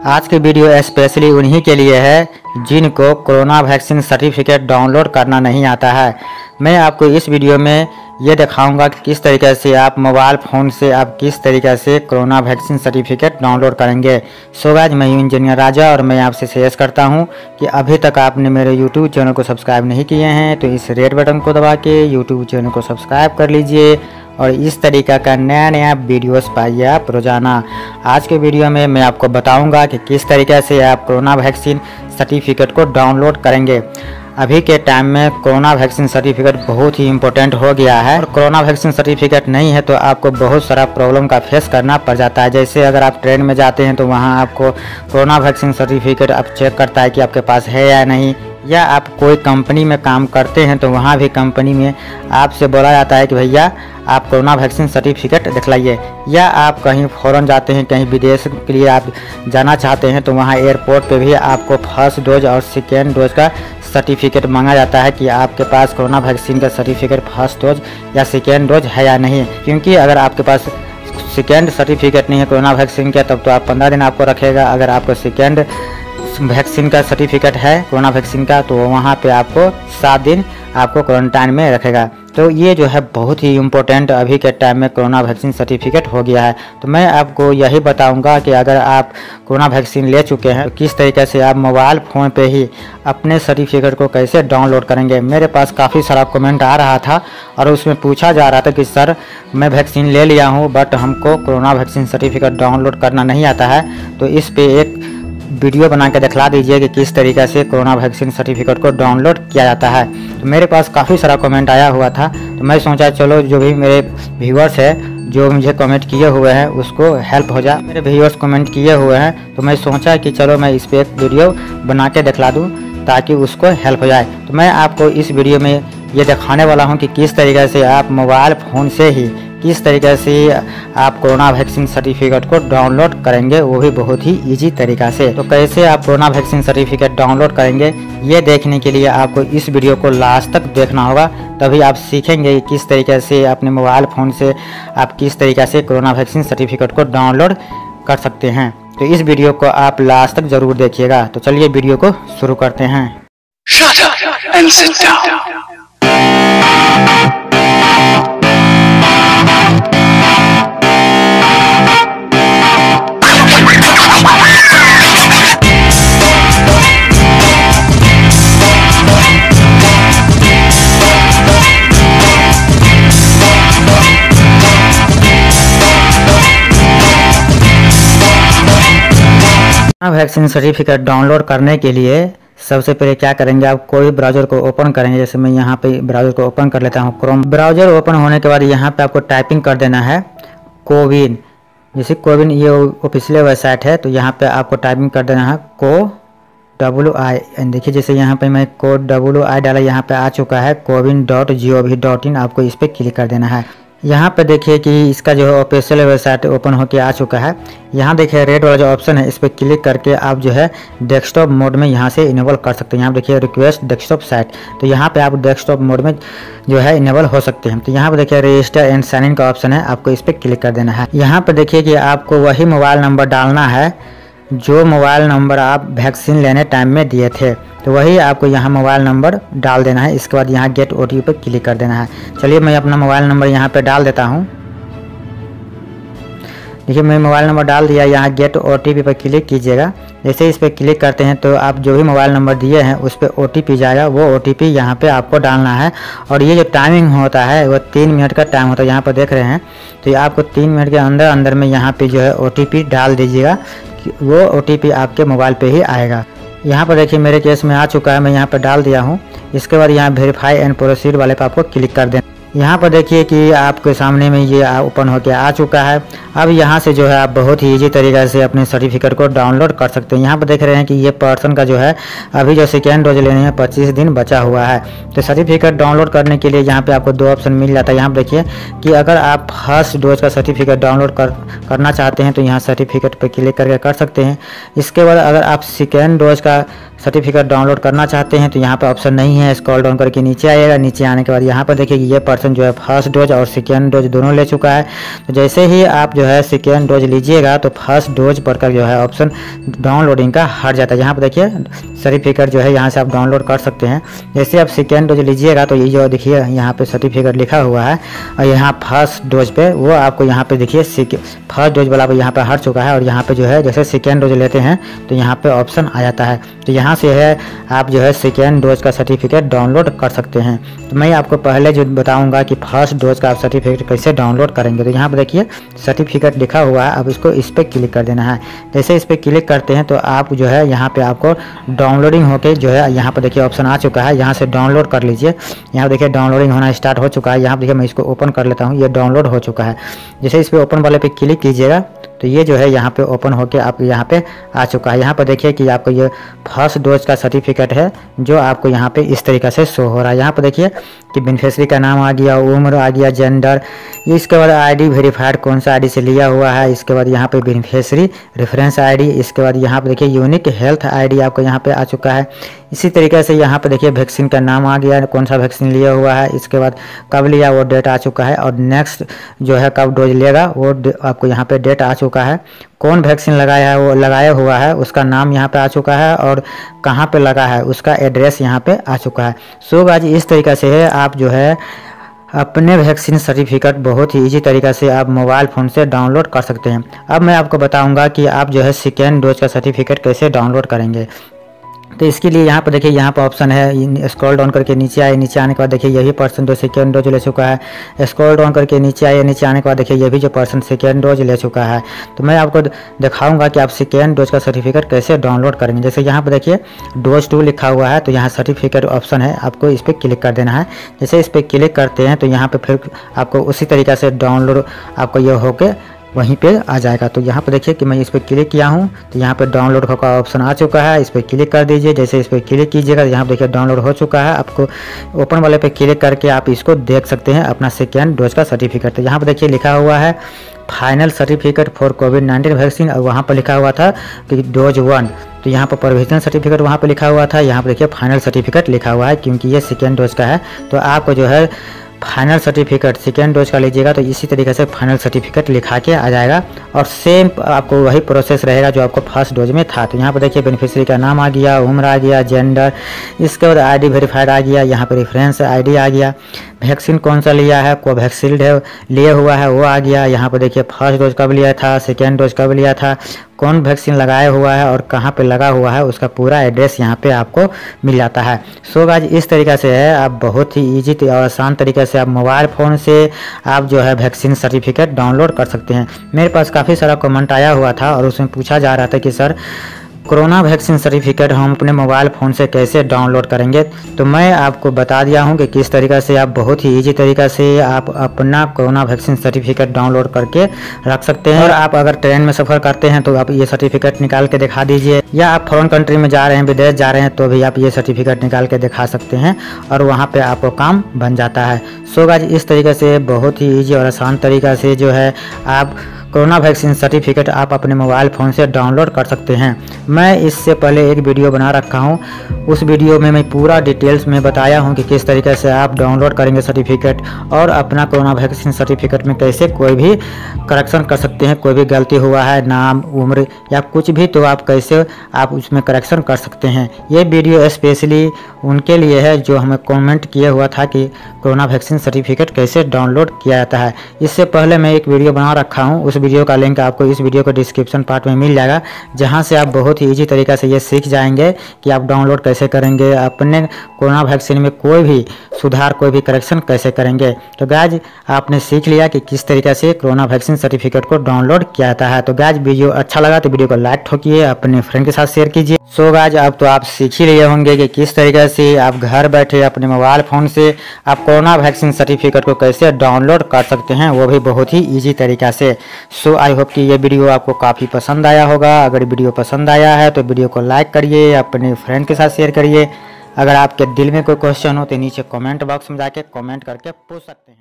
आज की video specially उन्हीं के लिए है जिनको कोरोना वैक्सीन सर्टिफिकेट डाउनलोड करना नहीं आता है। मैं आपको इस वीडियो में ये दिखाऊंगा कि किस तरीके से आप मोबाइल फ़ोन से आप किस तरीके से कोरोना वैक्सीन सर्टिफिकेट डाउनलोड करेंगे। सो गाइस, मैं इंजीनियर राजा और मैं आपसे सजेस्ट करता हूं कि अभी तक आपने मेरे यूट्यूब चैनल को सब्सक्राइब नहीं किए हैं तो इस रेड बटन को दबा के यूट्यूब चैनल को सब्सक्राइब कर लीजिए और इस तरीक़ा का नया वीडियोस पाइए आप रोज़ाना। आज के वीडियो में मैं आपको बताऊंगा कि किस तरीके से आप कोरोना वैक्सीन सर्टिफिकेट को डाउनलोड करेंगे। अभी के टाइम में कोरोना वैक्सीन सर्टिफिकेट बहुत ही इम्पोर्टेंट हो गया है और कोरोना वैक्सीन सर्टिफिकेट नहीं है तो आपको बहुत सारा प्रॉब्लम का फेस करना पड़ जाता है। जैसे अगर आप ट्रेन में जाते हैं तो वहाँ आपको कोरोना वैक्सीन सर्टिफिकेट आप चेक करता है कि आपके पास है या नहीं, या आप कोई कंपनी में काम करते हैं तो वहाँ भी कंपनी में आपसे बोला जाता है कि भैया आप कोरोना वैक्सीन सर्टिफिकेट दिखलाइए, या आप कहीं फ़ॉरेन जाते हैं, कहीं विदेश के लिए आप जाना चाहते हैं तो वहाँ एयरपोर्ट पे भी आपको फर्स्ट डोज और सेकेंड डोज का सर्टिफिकेट मांगा जाता है कि आपके पास कोरोना वैक्सीन का सर्टिफिकेट फर्स्ट डोज या सेकेंड डोज है या नहीं। क्योंकि अगर आपके पास सेकेंड सर्टिफिकेट नहीं है कोरोना वैक्सीन का तब तो आप 15 दिन आपको रखेगा। अगर आपको सेकेंड वैक्सीन का सर्टिफिकेट है कोरोना वैक्सीन का तो वहाँ पे आपको 7 दिन आपको क्वारंटाइन में रखेगा। तो ये जो है बहुत ही इम्पोर्टेंट अभी के टाइम में कोरोना वैक्सीन सर्टिफिकेट हो गया है। तो मैं आपको यही बताऊंगा कि अगर आप कोरोना वैक्सीन ले चुके हैं तो किस तरीके से आप मोबाइल फ़ोन पे ही अपने सर्टिफिकेट को कैसे डाउनलोड करेंगे। मेरे पास काफ़ी सारा कमेंट आ रहा था और उसमें पूछा जा रहा था कि सर मैं वैक्सीन ले लिया हूँ बट हमको कोरोना वैक्सीन सर्टिफिकेट डाउनलोड करना नहीं आता है। तो इस पर एक वीडियो बना के दिखला दीजिए कि किस तरीके से कोरोना वैक्सीन सर्टिफिकेट को डाउनलोड किया जाता है। तो मेरे पास काफ़ी सारा कमेंट आया हुआ था तो मैं सोचा चलो जो भी मेरे व्यूअर्स है जो मुझे कमेंट किए हुए हैं उसको हेल्प हो जाए। मेरे व्यूअर्स कमेंट किए हुए हैं तो मैं सोचा कि चलो मैं इस पर एक वीडियो बना के दिखला दूँ ताकि उसको हेल्प हो जाए। तो मैं आपको इस वीडियो में ये दिखाने वाला हूँ कि किस तरीके से आप मोबाइल फ़ोन से ही किस तरीके से आप कोरोना वैक्सीन सर्टिफिकेट को डाउनलोड करेंगे, वो भी बहुत ही इजी तरीका से। तो कैसे आप कोरोना वैक्सीन सर्टिफिकेट डाउनलोड करेंगे ये देखने के लिए आपको इस वीडियो को लास्ट तक देखना होगा, तभी आप सीखेंगे किस तरीके से अपने मोबाइल फ़ोन से आप किस तरीके से कोरोना वैक्सीन सर्टिफिकेट को डाउनलोड कर सकते हैं। तो इस वीडियो को आप लास्ट तक ज़रूर देखिएगा। तो चलिए वीडियो को शुरू करते हैं। Shut up and sit down. Vaccine certificate download करने के लिए सबसे पहले क्या करेंगे, आप कोई ब्राउज़र को ओपन करेंगे। जैसे मैं यहाँ पे ब्राउज़र को ओपन कर लेता हूँ, क्रोम ब्राउज़र ओपन होने के बाद यहाँ पे आपको टाइपिंग कर देना है कोविन। जैसे कोविन ये ऑफिशियल वेबसाइट है तो यहाँ पे आपको टाइपिंग कर देना है WI। देखिए जैसे यहाँ पे मैं WI डाला, यहाँ पे आ चुका है cowin.gov.in। आपको इस पर क्लिक कर देना है। यहाँ पे देखिए कि इसका जो है ऑफिशियल वेबसाइट ओपन होके आ चुका है। यहाँ देखिए रेड वाला जो ऑप्शन है इस पर क्लिक करके आप जो है डेस्कटॉप मोड में यहाँ से इनेबल कर सकते हैं। यहाँ देखिए रिक्वेस्ट डेस्कटॉप साइट, तो यहाँ पे आप डेस्कटॉप मोड में जो है इनेबल हो सकते हैं। तो यहाँ पे देखिए रजिस्टर एंड साइन इन का ऑप्शन है, आपको इस पर क्लिक कर देना है। यहाँ पे देखिए कि आपको वही मोबाइल नंबर डालना है जो मोबाइल नंबर आप वैक्सीन लेने टाइम में दिए थे, तो वही आपको यहाँ मोबाइल नंबर डाल देना है। इसके बाद यहाँ गेट OTP पर क्लिक कर देना है। चलिए मैं अपना मोबाइल नंबर यहाँ पे डाल देता हूँ। देखिए मैं मोबाइल नंबर डाल दिया, यहाँ गेट OTP पर क्लिक कीजिएगा। जैसे इस पर क्लिक करते हैं तो आप जो भी मोबाइल नंबर दिए हैं उस पर OTP जाएगा, वो OTP यहाँ पे आपको डालना है। और ये जो टाइमिंग होता है वो 3 मिनट का टाइम होता है, यहाँ पर देख रहे हैं। तो ये आपको 3 मिनट के अंदर में यहाँ पे जो है OTP डाल दीजिएगा, वो OTP आपके मोबाइल पे ही आएगा। यहाँ पर देखिए मेरे केस में आ चुका है, मैं यहाँ पर डाल दिया हूँ। इसके बाद यहाँ वेरीफाई एंड प्रोसीड वाले पर आपको क्लिक कर देना। यहाँ पर देखिए कि आपके सामने में ये ओपन होकर आ चुका है। अब यहाँ से जो है आप बहुत ही इजी तरीके से अपने सर्टिफिकेट को डाउनलोड कर सकते हैं। यहाँ पर देख रहे हैं कि ये पर्सन का जो है अभी जो सेकेंड डोज लेने में 25 दिन बचा हुआ है। तो सर्टिफिकेट डाउनलोड करने के लिए यहाँ पे आपको 2 ऑप्शन मिल जाता है। यहाँ पर देखिए कि अगर आप फर्स्ट डोज का सर्टिफिकेट डाउनलोड करना चाहते हैं तो यहाँ सर्टिफिकेट पर क्लिक करके कर सकते हैं। इसके बाद अगर आप सेकेंड डोज का सर्टिफिकेट डाउनलोड करना चाहते हैं तो यहाँ पर ऑप्शन नहीं है, स्क्रॉल डाउन करके नीचे आइएगा। नीचे आने के बाद यहाँ पर देखिए ये पर्सन जो है फर्स्ट डोज और सेकेंड डोज दोनों ले चुका है। तो जैसे ही आप जो है सेकेंड डोज लीजिएगा तो फर्स्ट डोज पर का जो है ऑप्शन डाउनलोडिंग का हट जाता है। यहाँ पर देखिए सर्टिफिकेट जो है यहाँ से आप डाउनलोड कर सकते हैं। जैसे आप सेकेंड डोज लीजिएगा तो ये जो देखिए यहाँ पे सर्टिफिकेट लिखा हुआ है और यहाँ फर्स्ट डोज पे वो आपको यहाँ पे देखिए फर्स्ट डोज वाला यहाँ पे हट चुका है और यहाँ पे जो है जैसे सेकेंड डोज लेते हैं तो यहाँ पे ऑप्शन आ जाता है। तो यहाँ से है आप जो है सेकेंड डोज का सर्टिफिकेट डाउनलोड कर सकते हैं। तो मैं आपको पहले जो बताऊंगा कि फर्स्ट डोज का आप सर्टिफिकेट कैसे डाउनलोड करेंगे। तो यहाँ पे देखिए सर्टिफिकेट लिखा हुआ है, अब इसको इस पर क्लिक कर देना है। जैसे इस पर क्लिक करते हैं तो आप जो है यहाँ पे आपको डाउनलोडिंग होके जो है यहाँ पर देखिए ऑप्शन आ चुका है, यहाँ से डाउनलोड कर लीजिए। यहाँ देखिए डाउनलोडिंग होना स्टार्ट हो चुका है। यहाँ देखिए मैं इसको ओपन कर लेता हूँ, ये डाउनलोड हो चुका है। जैसे इस पर ओपन वाले पे क्लिक कीजिएगा तो ये जो है यहाँ पे ओपन होके आप यहाँ पे आ चुका है। यहाँ पर देखिए कि आपको ये फर्स्ट डोज का सर्टिफिकेट है जो आपको यहाँ पे इस तरीक़े से शो हो रहा है। यहाँ पर देखिए कि बेनिफिशियरी का नाम आ गया, उम्र आ गया, जेंडर, इसके बाद आईडी वेरीफाइड कौन सा आईडी से लिया हुआ है, इसके बाद यहाँ पे बेनिफिशियरी रेफरेंस आईडी, इसके बाद यहाँ पे देखिए यूनिक हेल्थ आईडी आपको यहाँ पे आ चुका है। इसी तरीके से यहाँ पे देखिए वैक्सीन का नाम आ गया, कौन सा वैक्सीन लिया हुआ है, इसके बाद कब लिया वो डेट आ चुका है और नेक्स्ट जो है कब डोज लेगा वो आपको यहाँ पे डेट आ चुका है। कौन वैक्सीन लगाया है वो लगाया हुआ है उसका नाम यहाँ पे आ चुका है और कहाँ पे लगा है उसका एड्रेस यहाँ पे आ चुका है। सो गाइस इस तरीक़े से है आप जो है अपने वैक्सीन सर्टिफिकेट बहुत ही इजी तरीक़ा से आप मोबाइल फ़ोन से डाउनलोड कर सकते हैं। अब मैं आपको बताऊंगा कि आप जो है सेकेंड डोज का सर्टिफिकेट कैसे डाउनलोड करेंगे। तो इसके लिए यहाँ पर देखिए यहाँ पर ऑप्शन है, स्क्रॉल डाउन करके नीचे आए, नीचे आने के बाद देखिए यही पर्सन जो सेकेंड डोज ले चुका है। स्क्रॉल डाउन करके नीचे आए, नीचे आने के बाद देखिए ये भी जो पर्सन सेकेंड डोज ले चुका है। तो मैं आपको दिखाऊंगा कि आप सेकेंड डोज का सर्टिफिकेट कैसे डाउनलोड करेंगे। जैसे यहाँ पर देखिए डोज 2 लिखा हुआ है तो यहाँ सर्टिफिकेट ऑप्शन है, आपको इस पर क्लिक कर देना है। जैसे इस पर क्लिक करते हैं तो यहाँ पर फिर आपको उसी तरीक़े से डाउनलोड आपको ये होके वहीं पे आ जाएगा। तो यहाँ पे देखिए कि मैं इस पर क्लिक किया हूँ तो यहाँ पे डाउनलोड का ऑप्शन आ चुका है, इस पर क्लिक कर दीजिए। जैसे इस पर क्लिक कीजिएगा तो यहाँ पे देखिए डाउनलोड हो चुका है। आपको ओपन वाले पे क्लिक करके आप इसको देख सकते हैं अपना सेकेंड डोज का सर्टिफिकेट। तो यहाँ पे देखिए लिखा हुआ है फाइनल सर्टिफिकेट फॉर कोविड-19 वैक्सीन और वहाँ पर लिखा हुआ था कि डोज 1। तो यहाँ पर प्रोविजनल सर्टिफिकेट वहाँ पर लिखा हुआ था, यहाँ पर देखिए फाइनल सर्टिफिकेट लिखा हुआ है क्योंकि ये सेकेंड डोज का है। तो आपको जो है फाइनल सर्टिफिकेट सेकेंड डोज का लीजिएगा तो इसी तरीके से फाइनल सर्टिफिकेट लिखा के आ जाएगा और सेम आपको वही प्रोसेस रहेगा जो आपको फर्स्ट डोज में था। तो यहाँ पर देखिए बेनिफिशियरी का नाम आ गया, उम्र आ गया, जेंडर, इसके बाद आईडी वेरीफाइड आ गया, यहाँ पर रेफरेंस आईडी आ गया, वैक्सीन कौन सा लिया है, कोवैक्सील्ड है लिया हुआ है वो आ गया। यहाँ पर देखिए फर्स्ट डोज कब लिया था, सेकेंड डोज कब लिया था, कौन वैक्सीन लगाया हुआ है और कहाँ पे लगा हुआ है उसका पूरा एड्रेस यहाँ पे आपको मिल जाता है। सो गाइस इस तरीक़े से है आप बहुत ही इजी और आसान तरीके से आप मोबाइल फ़ोन से आप जो है वैक्सीन सर्टिफिकेट डाउनलोड कर सकते हैं। मेरे पास काफ़ी सारा कमेंट आया हुआ था और उसमें पूछा जा रहा था कि सर कोरोना वैक्सीन सर्टिफिकेट हम अपने मोबाइल फ़ोन से कैसे डाउनलोड करेंगे। तो मैं आपको बता दिया हूं कि किस तरीक़े से आप बहुत ही इजी तरीक़ा से आप अपना कोरोना वैक्सीन सर्टिफिकेट डाउनलोड करके रख सकते हैं। और आप अगर ट्रेन में सफ़र करते हैं तो आप ये सर्टिफिकेट निकाल के दिखा दीजिए, या आप फॉरेन कंट्री में जा रहे हैं, विदेश जा रहे हैं तो भी आप ये सर्टिफिकेट निकाल के दिखा सकते हैं और वहाँ पर आपको काम बन जाता है। सो गाइस इस तरीके से बहुत ही ईजी और आसान तरीक़ा से जो है आप कोरोना वैक्सीन सर्टिफिकेट आप अपने मोबाइल फ़ोन से डाउनलोड कर सकते हैं। मैं इससे पहले एक वीडियो बना रखा हूं, उस वीडियो में मैं पूरा डिटेल्स में बताया हूं कि किस तरीके से आप डाउनलोड करेंगे सर्टिफिकेट और अपना कोरोना वैक्सीन सर्टिफिकेट में कैसे कोई भी करेक्शन कर सकते हैं। कोई भी गलती हुआ है, नाम, उम्र या कुछ भी, तो आप कैसे आप उसमें करेक्शन कर सकते हैं। ये वीडियो स्पेशली उनके लिए है जो हमें कमेंट किया हुआ था कि कोरोना वैक्सीन सर्टिफिकेट कैसे डाउनलोड किया जाता है। इससे पहले मैं एक वीडियो बना रखा हूँ, उस वीडियो का लिंक आपको इस वीडियो के डिस्क्रिप्शन पार्ट में मिल जाएगा, जहां से आप बहुत ही इजी तरीके से ये सीख जाएंगे कि आप डाउनलोड कैसे करेंगे, अपने कोरोना वैक्सीन में कोई भी सुधार, कोई भी करेक्शन कैसे करेंगे। तो गाइज आपने सीख लिया कि किस तरीके से कोरोना वैक्सीन सर्टिफिकेट को डाउनलोड किया जाता है। तो गाइज वीडियो अच्छा लगा तो वीडियो को लाइक ठोकिए, अपने फ्रेंड के साथ शेयर कीजिए। सो गाइज अब तो आप सीख ही लिए होंगे कि किस तरीके से आप घर बैठे अपने मोबाइल फ़ोन से आप कोरोना वैक्सीन सर्टिफिकेट को कैसे डाउनलोड कर सकते हैं, वो भी बहुत ही ईजी तरीका से। सो आई होप कि ये वीडियो आपको काफ़ी पसंद आया होगा। अगर वीडियो पसंद आया है तो वीडियो को लाइक करिए, अपने फ्रेंड के साथ शेयर करिए। अगर आपके दिल में कोई क्वेश्चन हो तो नीचे कमेंट बॉक्स में जाके कमेंट करके पूछ सकते हैं।